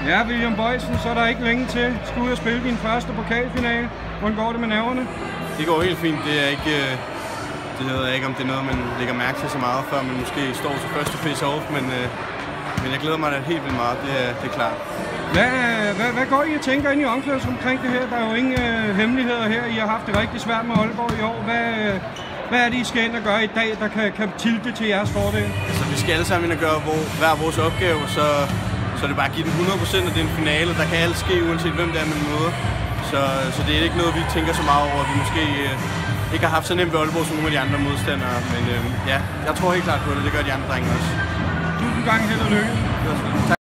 Ja, William Boysen, så er der ikke længe til. Skal ud og spille din første pokalfinale. Hvordan går det med nerverne? Det går helt fint. Det ved jeg ikke, om det er noget, man lægger mærke til så meget, før man måske står til første face-off, men jeg glæder mig da helt vildt meget, det er klart. Hvad går I og tænker ind i omklædningsrummet omkring det her? Der er jo ingen hemmeligheder her. I har haft det rigtig svært med Aalborg i år. Hvad er det, I skal ind og gøre i dag, der kan tilte til jeres fordel? Altså, vi skal alle sammen ind og gøre hver vores opgave, så er det bare at give den 100%, og det er en finale. Der kan alt ske, uanset hvem det er, man møder. Så det er ikke noget, vi tænker så meget over, at vi måske ikke har haft så nemt ved Aalborg som nogle af de andre modstandere. Men ja, jeg tror helt klart på det. Det gør de andre drenge også. Tusind gange held og lykke.